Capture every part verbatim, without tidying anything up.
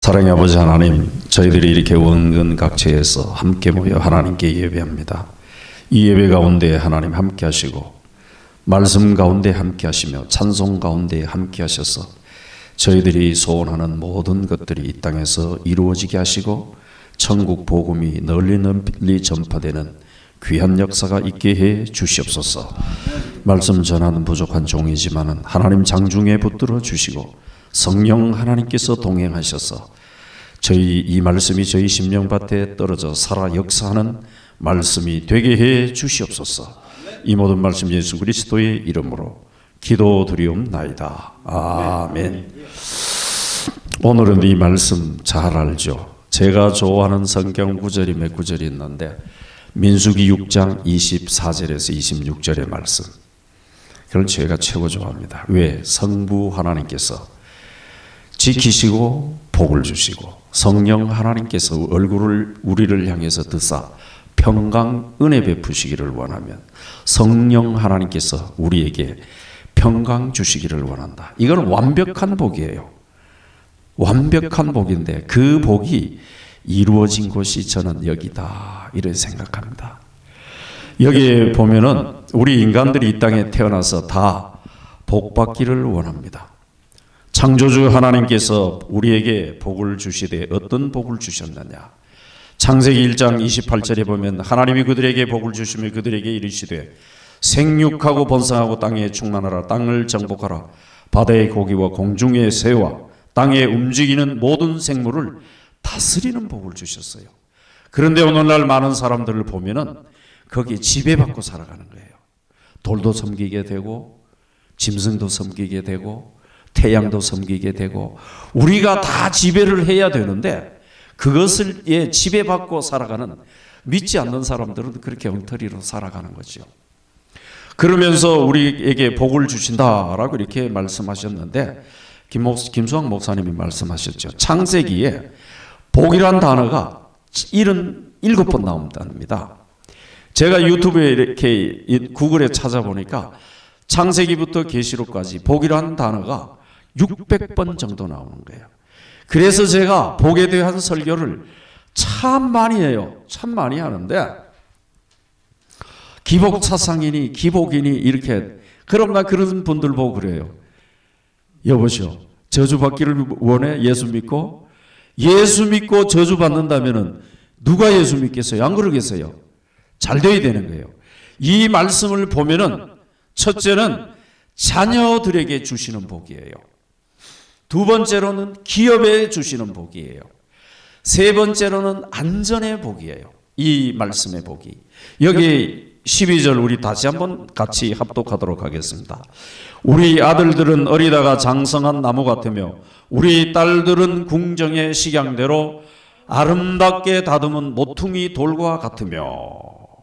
사랑의 아버지 하나님, 저희들이 이렇게 원근 각처에서 함께 모여 하나님께 예배합니다. 이 예배 가운데 하나님 함께 하시고 말씀 가운데 함께 하시며 찬송 가운데 함께 하셔서 저희들이 소원하는 모든 것들이 이 땅에서 이루어지게 하시고 천국 복음이 널리 널리 전파되는 귀한 역사가 있게 해 주시옵소서. 말씀 전하는 부족한 종이지만은 하나님 장중에 붙들어 주시고 성령 하나님께서 동행하셔서 저희 이 말씀이 저희 심령밭에 떨어져 살아 역사하는 말씀이 되게 해 주시옵소서. 이 모든 말씀 예수 그리스도의 이름으로 기도드리옵나이다. 아멘. 오늘은 이 말씀 잘 알죠. 제가 좋아하는 성경 구절이 몇 구절이 있는데 민수기 육 장 이십사 절에서 이십육 절의 말씀, 그걸 제가 최고 좋아합니다. 왜? 성부 하나님께서 지키시고 복을 주시고 성령 하나님께서 얼굴을 우리를 향해서 드사 평강 은혜 베푸시기를 원하면 성령 하나님께서 우리에게 평강 주시기를 원한다. 이건 완벽한 복이에요. 완벽한 복인데 그 복이 이루어진 곳이 저는 여기다 이렇게 생각합니다. 여기에 보면은 우리 인간들이 이 땅에 태어나서 다 복받기를 원합니다. 창조주 하나님께서 우리에게 복을 주시되 어떤 복을 주셨느냐? 창세기 일 장 이십팔 절에 보면 하나님이 그들에게 복을 주시며 그들에게 이르시되 생육하고 번성하고 땅에 충만하라. 땅을 정복하라. 바다의 고기와 공중의 새와 땅에 움직이는 모든 생물을 다스리는 복을 주셨어요. 그런데 오늘날 많은 사람들을 보면은 거기에 지배받고 살아가는 거예요. 돌도 섬기게 되고 짐승도 섬기게 되고 태양도 섬기게 되고 우리가 다 지배를 해야 되는데 그것을 예, 지배받고 살아가는 믿지 않는 사람들은 그렇게 엉터리로 살아가는 거죠. 그러면서 우리에게 복을 주신다라고 이렇게 말씀하셨는데 김목, 김수학 목사님이 말씀하셨죠. 창세기에 복이란 단어가 칠십칠 번 나온답니다. 제가 유튜브에 이렇게 구글에 찾아보니까 창세기부터 계시록까지 복이란 단어가 육백 번 정도 나오는 거예요. 그래서 제가 복에 대한 설교를 참 많이 해요. 참 많이 하는데 기복사상이니 기복이니 이렇게, 그럼 나 그런 분들 보고 그래요. 여보시오, 저주받기를 원해? 예수 믿고? 예수 믿고 저주받는다면 누가 예수 믿겠어요? 안 그러겠어요? 잘 돼야 되는 거예요. 이 말씀을 보면은 첫째는 자녀들에게 주시는 복이에요. 두 번째로는 기업에 주시는 복이에요. 세 번째로는 안전의 복이에요. 이 말씀의 복이. 여기 십이 절 우리 다시 한번 같이 합독하도록 하겠습니다. 우리 아들들은 어리다가 장성한 나무 같으며 우리 딸들은 궁정의 식양대로 아름답게 다듬은 모퉁이 돌과 같으며.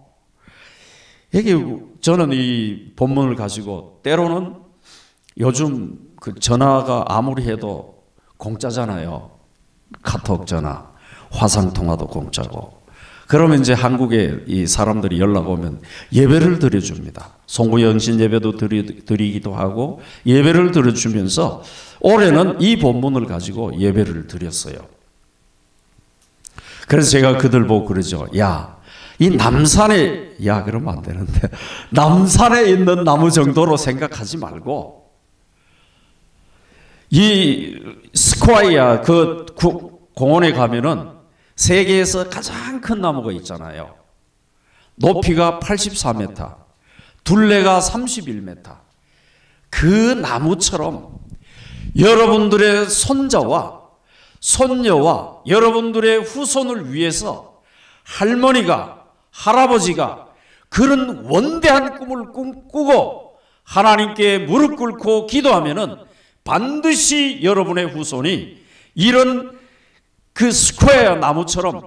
여기 저는 이 본문을 가지고 때로는 요즘 그 전화가 아무리 해도 공짜잖아요. 카톡 전화, 화상통화도 공짜고. 그러면 이제 한국에 이 사람들이 연락 오면 예배를 드려줍니다. 송구영신 예배도 드리, 드리기도 하고 예배를 드려주면서 올해는 이 본문을 가지고 예배를 드렸어요. 그래서 제가 그들 보고 그러죠. 야, 이 남산에, 야 그러면 안 되는데 남산에 있는 나무 정도로 생각하지 말고 이 스퀘어 그 구, 공원에 가면은 세계에서 가장 큰 나무가 있잖아요. 높이가 팔십사 미터, 둘레가 삼십일 미터. 그 나무처럼 여러분들의 손자와 손녀와 여러분들의 후손을 위해서 할머니가, 할아버지가 그런 원대한 꿈을 꿈꾸고 하나님께 무릎 꿇고 기도하면은 반드시 여러분의 후손이 이런 그 스퀘어 나무처럼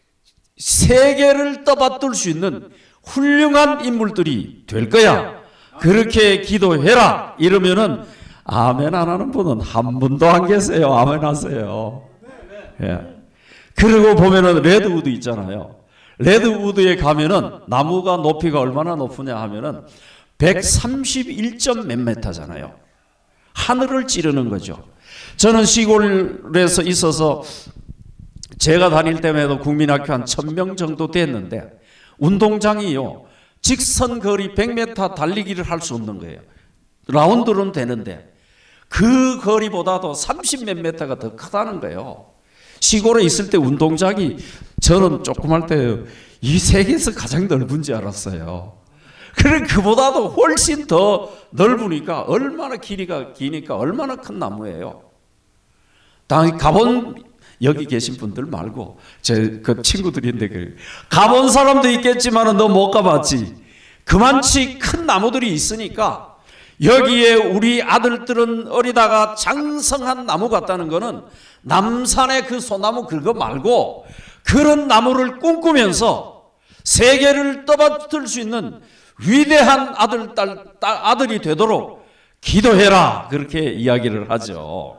세계를 떠받들 수 있는 훌륭한 인물들이 될 거야. 그렇게 기도해라. 이러면은 아멘 안 하는 분은 한 분도 안 계세요. 아멘 하세요. 예. 그리고 보면은 레드우드 있잖아요. 레드우드에 가면은 나무가 높이가 얼마나 높으냐 하면은 백삼십일 점 몇 미터잖아요. 하늘을 찌르는 거죠. 저는 시골에서 있어서 제가 다닐 때에도 국민학교 한 천 명 정도 됐는데 운동장이요 직선 거리 백 미터 달리기를 할 수 없는 거예요. 라운드는 되는데 그 거리보다도 삼십 몇 미터가 더 크다는 거예요. 시골에 있을 때 운동장이 저는 조그만 때 이 세계에서 가장 넓은지 알았어요. 그래 그보다도 훨씬 더 넓으니까 얼마나 길이가 기니까 얼마나 큰 나무예요. 당연히 가본 여기 계신 분들 말고 제 그 친구들인데 그 가본 사람도 있겠지만은 너 못 가봤지. 그만치 큰 나무들이 있으니까 여기에 우리 아들들은 어리다가 장성한 나무 같다는 거는 남산의 그 소나무 그거 말고 그런 나무를 꿈꾸면서 세계를 떠받들 수 있는 위대한 아들, 딸, 딸, 아들이 되도록 기도해라 그렇게 이야기를 하죠.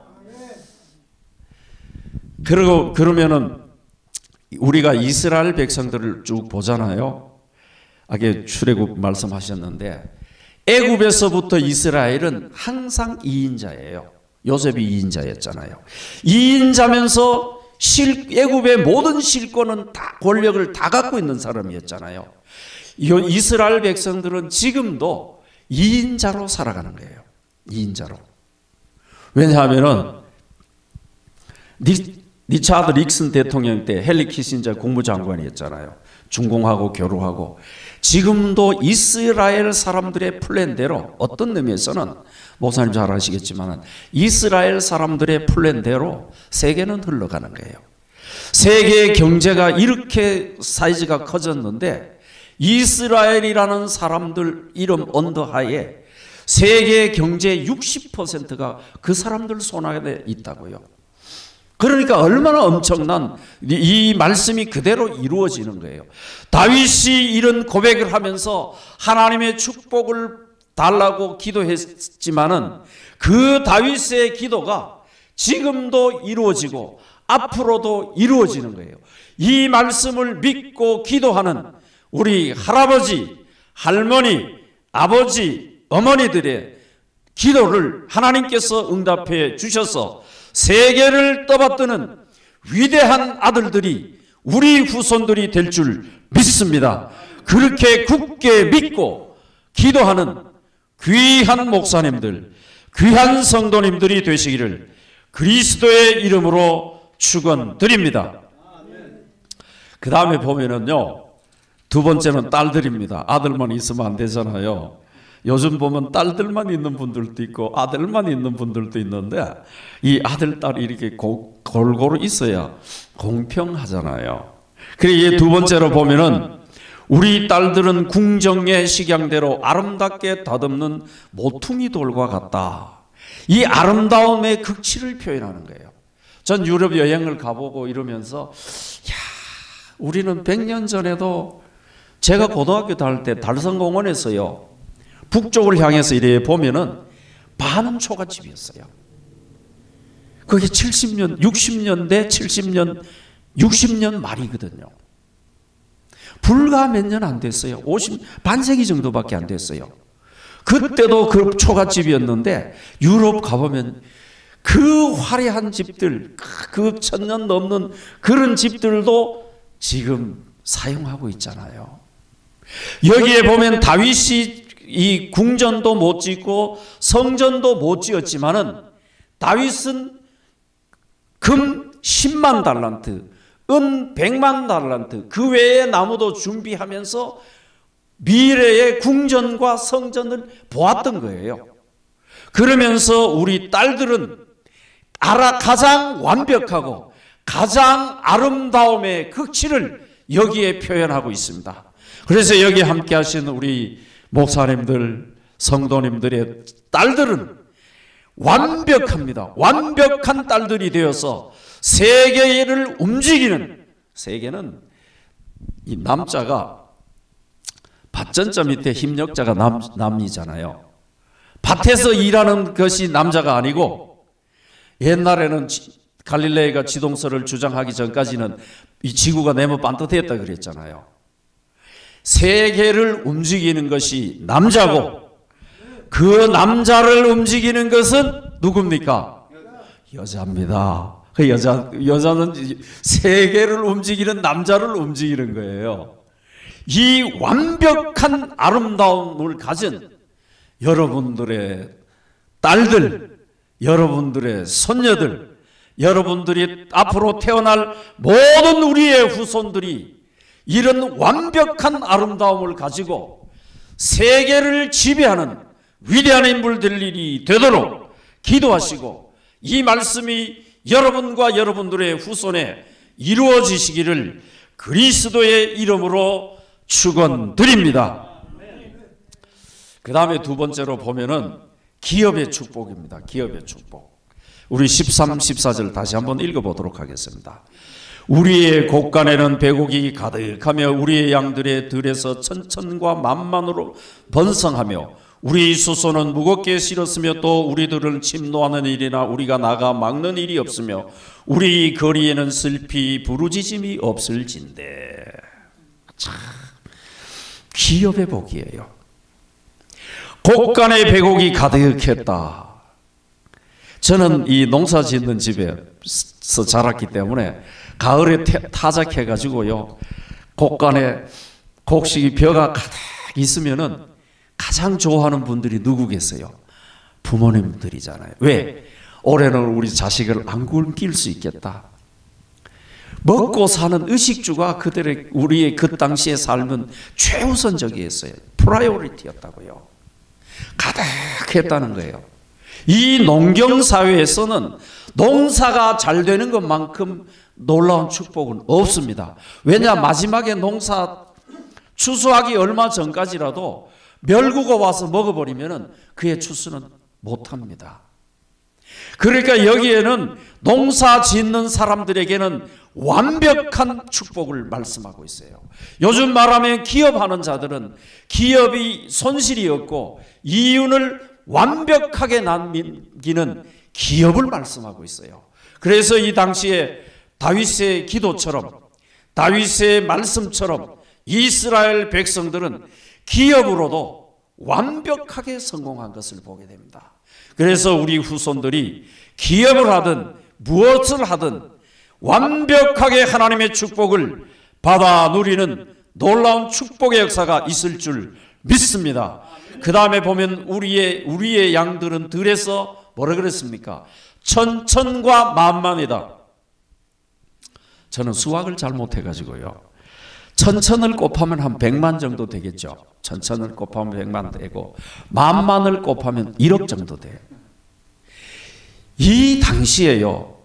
그리고 그러면은 우리가 이스라엘 백성들을 쭉 보잖아요. 아까 출애굽 말씀하셨는데 애굽에서부터 이스라엘은 항상 이인자예요. 요셉이 이인자였잖아요. 이인자면서 실, 애굽의 모든 실권은 다 권력을 다 갖고 있는 사람이었잖아요. 이스라엘 백성들은 지금도 이인자로 살아가는 거예요. 이인자로. 왜냐하면은 니, 리차드 닉슨 대통령 때 헨리 키신저 국무장관이었잖아요. 중공하고 교류하고 지금도 이스라엘 사람들의 플랜대로 어떤 의미에서는 목사님 잘 아시겠지만 이스라엘 사람들의 플랜대로 세계는 흘러가는 거예요. 세계의 경제가 이렇게 사이즈가 커졌는데 이스라엘이라는 사람들 이름 언더하에 세계 경제의 육십 퍼센트가 그 사람들 손 안에 있다고요. 그러니까 얼마나 엄청난 이 말씀이 그대로 이루어지는 거예요. 다윗이 이런 고백을 하면서 하나님의 축복을 달라고 기도했지만은 그 다윗의 기도가 지금도 이루어지고 앞으로도 이루어지는 거예요. 이 말씀을 믿고 기도하는 우리 할아버지, 할머니, 아버지, 어머니들의 기도를 하나님께서 응답해 주셔서 세계를 떠받드는 위대한 아들들이 우리 후손들이 될 줄 믿습니다. 그렇게 굳게 믿고 기도하는 귀한 목사님들, 귀한 성도님들이 되시기를 그리스도의 이름으로 축원드립니다. 그 다음에 보면은요, 두 번째는 딸들입니다. 아들만 있으면 안 되잖아요. 요즘 보면 딸들만 있는 분들도 있고 아들만 있는 분들도 있는데 이 아들, 딸이 이렇게 고, 골고루 있어야 공평하잖아요. 그리고 두 번째로 보면은 우리 딸들은 궁정의 식양대로 아름답게 다듬는 모퉁이 돌과 같다. 이 아름다움의 극치를 표현하는 거예요. 전 유럽 여행을 가보고 이러면서 야, 우리는 백 년 전에도 제가 고등학교 다닐 때 달성공원에서요 북쪽을 향해서 이래 보면은 반은 초가집이었어요. 그게 칠십 년, 육십 년대, 칠십 년, 육십 년 말이거든요. 불과 몇 년 안 됐어요. 오십, 반세기 정도밖에 안 됐어요. 그때도 그 초가집이었는데 유럽 가보면 그 화려한 집들, 그 천년 넘는 그런 집들도 지금 사용하고 있잖아요. 여기에 보면 다윗이 이 궁전도 못 짓고 성전도 못 지었지만은 다윗은 금 십만 달란트, 은 백만 달란트, 그 외의 나무도 준비하면서 미래의 궁전과 성전을 보았던 거예요. 그러면서 우리 딸들은 알아 가장 완벽하고 가장 아름다움의 극치를 여기에 표현하고 있습니다. 그래서 여기 함께 하시는 우리 목사님들, 성도님들의 딸들은 완벽합니다. 완벽한 딸들이 되어서 세계를 움직이는, 세계는 이 남자가 밭전자 밑에 힘력자가 남, 남이잖아요. 밭에서 일하는 것이 남자가 아니고 옛날에는 갈릴레이가 지동설을 주장하기 전까지는 이 지구가 네모 반듯했다 그랬잖아요. 세계를 움직이는 것이 남자고 그 남자를 움직이는 것은 누굽니까? 여자입니다. 그 여자, 여자는 세계를 움직이는 남자를 움직이는 거예요. 이 완벽한 아름다움을 가진 여러분들의 딸들, 여러분들의 손녀들, 여러분들이 앞으로 태어날 모든 우리의 후손들이 이런 완벽한 아름다움을 가지고 세계를 지배하는 위대한 인물들이 되도록 기도하시고, 이 말씀이 여러분과 여러분들의 후손에 이루어지시기를 그리스도의 이름으로 축원드립니다. 그 다음에 두 번째로 보면은 기업의 축복입니다. 기업의 축복. 우리 십삼, 십사 절 다시 한번 읽어보도록 하겠습니다. 우리의 곳간에는 배고기 가득하며 우리의 양들의 들에서 천천과 만만으로 번성하며 우리 수소는 무겁게 실었으며 또 우리들을 침노하는 일이나 우리가 나가 막는 일이 없으며 우리 거리에는 슬피 부르짖음이 없을진대. 참 기업의 복이에요. 곳간에 배고기 가득했다. 저는 이 농사 짓는 집에서 자랐기 때문에 가을에 타작해가지고요, 곡간에 곡식이 벼가 가득 있으면은 가장 좋아하는 분들이 누구겠어요? 부모님들이잖아요. 왜? 올해는 우리 자식을 안 굶길 수 있겠다. 먹고 사는 의식주가 그들의, 우리의 그 당시의 삶은 최우선적이었어요. 프라이오리티였다고요. 가득했다는 거예요. 이 농경사회에서는 농사가 잘 되는 것만큼 놀라운 축복은 없습니다. 왜냐? 마지막에 농사 추수하기 얼마 전까지라도 멸구가 와서 먹어버리면 그의 추수는 못합니다. 그러니까 여기에는 농사 짓는 사람들에게는 완벽한 축복을 말씀하고 있어요. 요즘 말하면 기업하는 자들은 기업이 손실이 없고 이윤을 완벽하게 남기는 기업을 말씀하고 있어요. 그래서 이 당시에 다윗의 기도처럼, 다윗의 말씀처럼 이스라엘 백성들은 기업으로도 완벽하게 성공한 것을 보게 됩니다. 그래서 우리 후손들이 기업을 하든 무엇을 하든 완벽하게 하나님의 축복을 받아 누리는 놀라운 축복의 역사가 있을 줄 믿습니다. 그 다음에 보면 우리의 우리의 양들은 들에서 뭐라 그랬습니까? 천천과 만만이다. 저는 수학을 잘 못해가지고요, 천천을 곱하면 한 백만 정도 되겠죠. 천천을 곱하면 백만 되고 만만을 곱하면 일억 정도 돼요. 이 당시에요,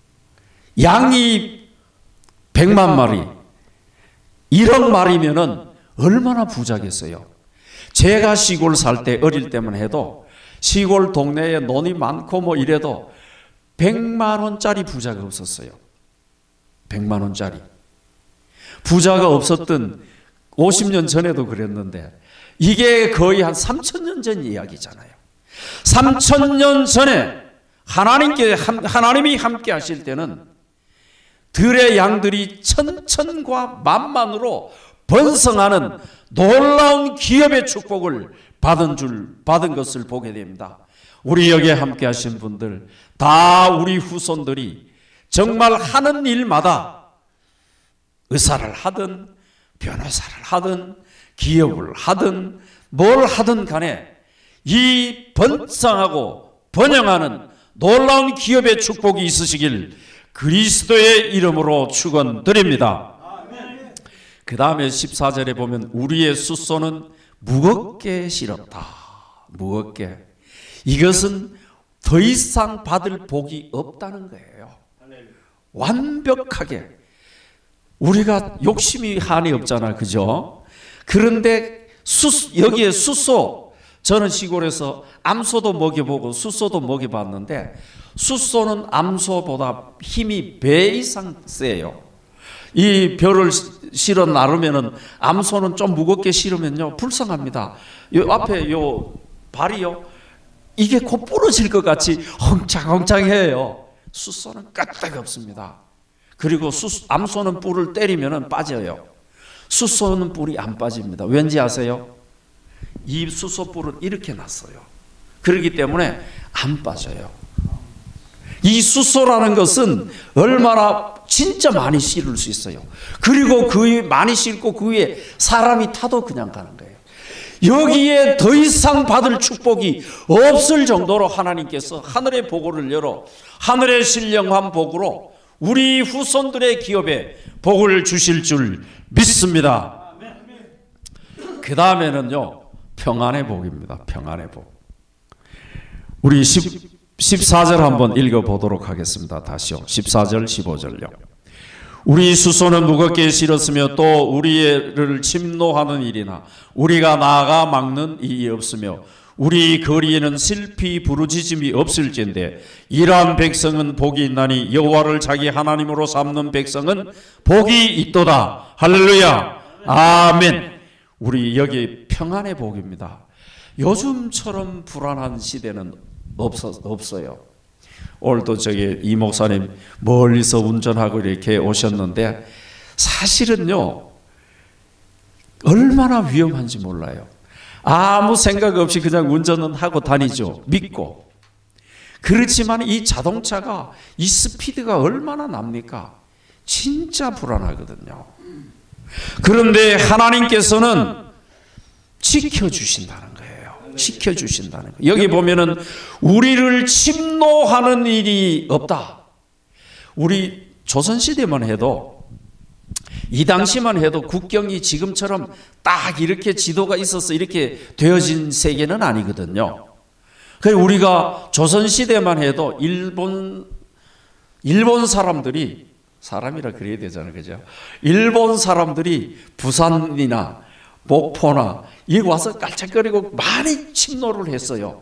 양이 백만 마리, 일억 마리면은 얼마나 부자겠어요. 제가 시골 살 때, 어릴 때만 해도 시골 동네에 논이 많고 뭐 이래도 백만 원짜리 부자가 없었어요. 백만 원짜리 부자가 없었던 오십 년 전에도 그랬는데, 이게 거의 한 삼천 년 전 이야기잖아요. 삼천 년 전에 하나님께, 하나님이 함께 하실 때는 들의 양들이 천천과 만만으로 번성하는 놀라운 기업의 축복을 받은 줄, 받은 것을 보게 됩니다. 우리 여기에 함께 하신 분들, 다 우리 후손들이 정말 하는 일마다 의사를 하든 변호사를 하든 기업을 하든 뭘 하든 간에 이 번성하고 번영하는 놀라운 기업의 축복이 있으시길 그리스도의 이름으로 축원드립니다. 그 다음에 십사 절에 보면 우리의 숫소는 무겁게 실었다. 무겁게. 이것은 더 이상 받을 복이 없다는 거예요. 완벽하게. 우리가 욕심이 한이 없잖아, 그죠? 그런데 수, 여기에 숫소, 저는 시골에서 암소도 먹여보고 숫소도 먹여봤는데 숫소는 암소보다 힘이 배 이상 세요. 이 벼를 실어 나르면은 암소는 좀 무겁게 실으면요 불쌍합니다. 요 앞에 요 발이요, 이게 곧 부러질 것 같이 헝창헝창해요. 숫소는 까딱 없습니다. 그리고 수, 암소는 뿔을 때리면은 빠져요. 숫소는 뿔이 안 빠집니다. 왠지 아세요? 이 숫소 뿔은 이렇게 났어요. 그렇기 때문에 안 빠져요. 이 수소라는 것은 얼마나 진짜 많이 실을 수 있어요. 그리고 그 위에 많이 싣고 그 위에 사람이 타도 그냥 가는 거예요. 여기에 더 이상 받을 축복이 없을 정도로 하나님께서 하늘의 복을 열어 하늘의 신령한 복으로 우리 후손들의 기업에 복을 주실 줄 믿습니다. 그 다음에는요, 평안의 복입니다. 평안의 복. 우리 십사 절 한번 읽어보도록 하겠습니다. 다시요. 십사 절 십오 절요. 우리 수소는 무겁게 실었으며 또 우리를 침노하는 일이나 우리가 나아가 막는 일이 없으며 우리 거리에는 슬피 부르짖음이 없을진데 이러한 백성은 복이 있나니 여호와를 자기 하나님으로 삼는 백성은 복이 있도다. 할렐루야. 아멘. 우리 여기 평안의 복입니다. 요즘처럼 불안한 시대는 없어, 없어요. 오늘도 저기 이 목사님 멀리서 운전하고 이렇게 오셨는데 사실은요 얼마나 위험한지 몰라요. 아무 생각 없이 그냥 운전은 하고 다니죠. 믿고. 그렇지만 이 자동차가 이 스피드가 얼마나 납니까? 진짜 불안하거든요. 그런데 하나님께서는 지켜주신다는 거예요. 지켜주신다는 거예요. 여기 보면은 우리를 침노하는 일이 없다. 우리 조선시대만 해도 이 당시만 해도 국경이 지금처럼 딱 이렇게 지도가 있어서 이렇게 되어진 세계는 아니거든요. 그래서 우리가 조선시대만 해도 일본, 일본 사람들이 사람이라 그래야 되잖아요. 그죠? 일본 사람들이 부산이나 목포나 여기 와서 깔짝거리고 많이 침노를 했어요.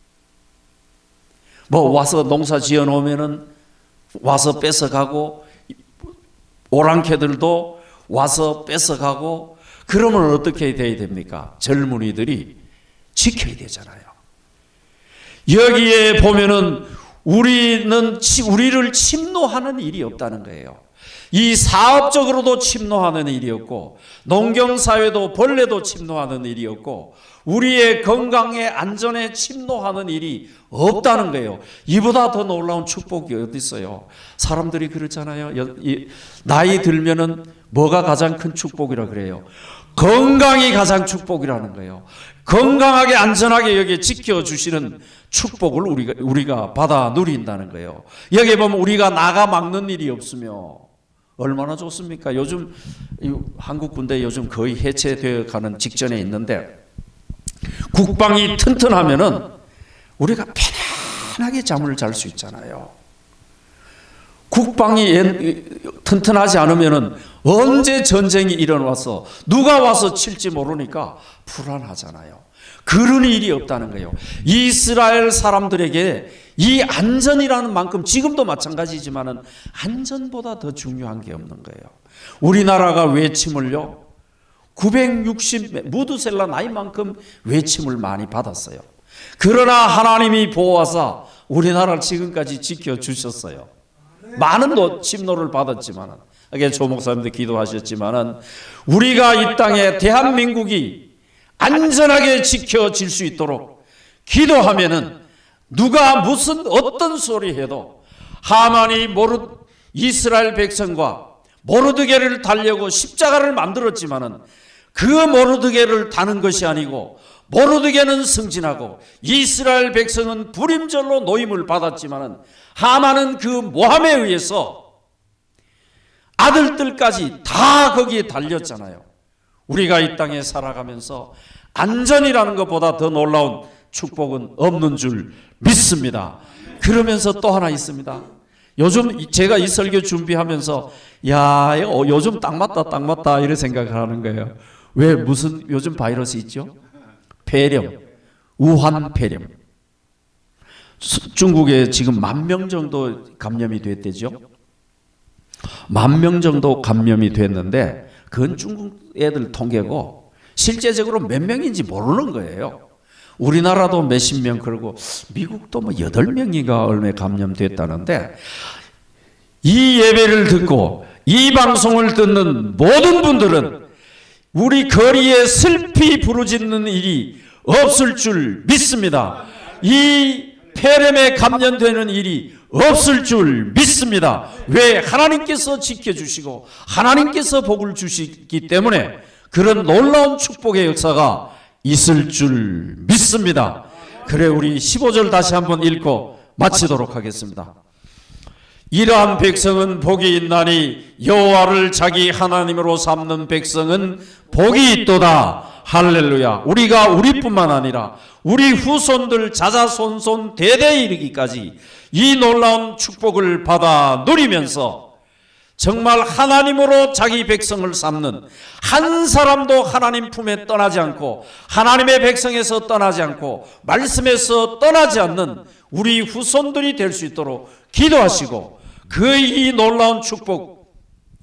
뭐 와서 농사 지어 놓으면은 와서 뺏어가고 오랑캐들도 와서 뺏어가고 그러면 어떻게 돼야 됩니까? 젊은이들이 지켜야 되잖아요. 여기에 보면은 우리는 우리를 침노하는 일이 없다는 거예요. 이 사업적으로도 침노하는 일이 없고 농경사회도 벌레도 침노하는 일이 없고 우리의 건강에 안전에 침노하는 일이 없다는 거예요. 이보다 더 놀라운 축복이 어디 있어요? 사람들이 그렇잖아요. 나이 들면은 뭐가 가장 큰 축복이라 그래요? 건강이 가장 축복이라는 거예요. 건강하게 안전하게 여기 지켜주시는 축복을 우리가, 우리가 받아 누린다는 거예요. 여기 보면 우리가 나가 막는 일이 없으며 얼마나 좋습니까? 요즘 한국 군대 요즘 거의 해체되어 가는 직전에 있는데 국방이 튼튼하면은 우리가 편안하게 잠을 잘 수 있잖아요. 국방이 튼튼하지 않으면은 언제 전쟁이 일어나서 누가 와서 칠지 모르니까 불안하잖아요. 그런 일이 없다는 거예요. 이스라엘 사람들에게 이 안전이라는 만큼 지금도 마찬가지지만은 안전보다 더 중요한 게 없는 거예요. 우리나라가 외침을요 구백육십 무드셀라 나이만큼 외침을 많이 받았어요. 그러나 하나님이 보호하사 우리나라를 지금까지 지켜주셨어요. 많은 침노를 받았지만은 이게 조 목사님도 기도하셨지만은 우리가 이 땅에 대한민국이 안전하게 지켜질 수 있도록 기도하면은 누가 무슨 어떤 소리 해도 하만이 모르 이스라엘 백성과 모르드게를 달려고 십자가를 만들었지만은 그 모르드게를 다는 것이 아니고 모르드게는 승진하고 이스라엘 백성은 불임절로 노임을 받았지만은 하만은 그 모함에 의해서 아들들까지 다 거기에 달렸잖아요. 우리가 이 땅에 살아가면서 안전이라는 것보다 더 놀라운 축복은 없는 줄 믿습니다. 그러면서 또 하나 있습니다. 요즘 제가 이 설교 준비하면서 야 요즘 딱 맞다 딱 맞다 이런 생각을 하는 거예요. 왜 무슨 요즘 바이러스 있죠? 폐렴, 우한 폐렴. 중국에 지금 만 명 정도 감염이 됐대죠. 만 명 정도 감염이 됐는데 그건 중국 애들 통계고 실제적으로 몇 명인지 모르는 거예요. 우리나라도 몇십 명 그러고 미국도 뭐 여덟 명인가 얼마 감염됐다는데 이 예배를 듣고 이 방송을 듣는 모든 분들은 우리 거리에 슬피 부르짖는 일이 없을 줄 믿습니다. 이 폐렴에 감염되는 일이 없을 줄 믿습니다. 왜? 하나님께서 지켜주시고 하나님께서 복을 주시기 때문에 그런 놀라운 축복의 역사가 있을 줄 믿습니다. 그래, 우리 십오 절 다시 한번 읽고 마치도록 하겠습니다. 이러한 백성은 복이 있나니 여호와를 자기 하나님으로 삼는 백성은 복이 있도다. 할렐루야. 우리가 우리뿐만 아니라 우리 후손들 자자손손 대대에 이르기까지 이 놀라운 축복을 받아 누리면서 정말 하나님으로 자기 백성을 삼는, 한 사람도 하나님 품에 떠나지 않고 하나님의 백성에서 떠나지 않고 말씀에서 떠나지 않는 우리 후손들이 될 수 있도록 기도하시고, 그 이 놀라운 축복,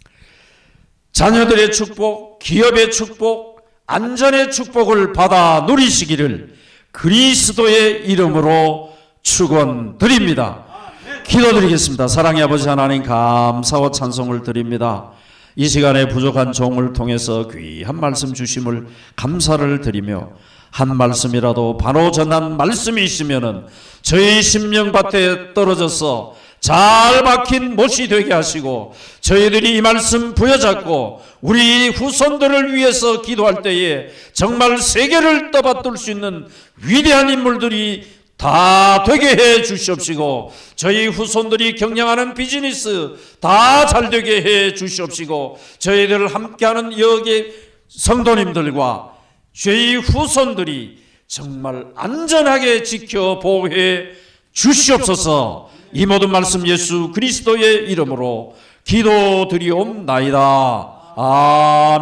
자녀들의 축복, 기업의 축복, 안전의 축복을 받아 누리시기를 그리스도의 이름으로 축원드립니다. 기도드리겠습니다. 사랑의 아버지 하나님, 감사와 찬송을 드립니다. 이 시간에 부족한 종을 통해서 귀한 말씀 주심을 감사를 드리며, 한 말씀이라도 바로 전한 말씀이 있으면은 저희 심령밭에 떨어져서 잘 박힌 못이 되게 하시고, 저희들이 이 말씀 부여잡고 우리 후손들을 위해서 기도할 때에 정말 세계를 떠받들 수 있는 위대한 인물들이 다 되게 해 주시옵시고, 저희 후손들이 경영하는 비즈니스 다 잘 되게 해 주시옵시고, 저희들을 함께하는 여기 성도님들과 저희 후손들이 정말 안전하게 지켜 보호해 주시옵소서. 이 모든 말씀 예수 그리스도의 이름으로 기도드리옵나이다. 아멘.